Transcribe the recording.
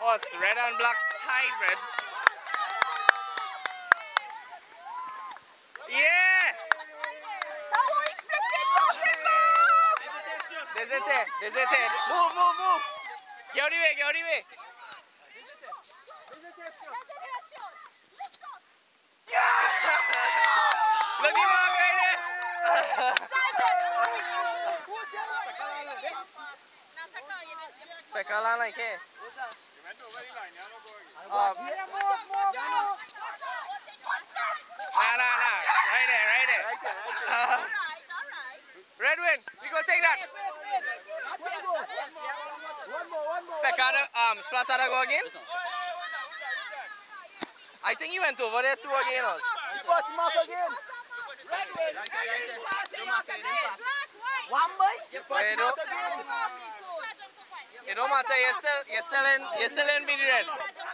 us, red and black hybrids. Yeah! Desete. Move. Get out of the way. Look at him right there. Pekalan like here. Nah. Right there. Redwin, we go take that. Pekada, Splatter go again? I think he went over there too again. Pass him off again. Redwin. One boy. You pass him off again. It don't matter, you're still in mid-red.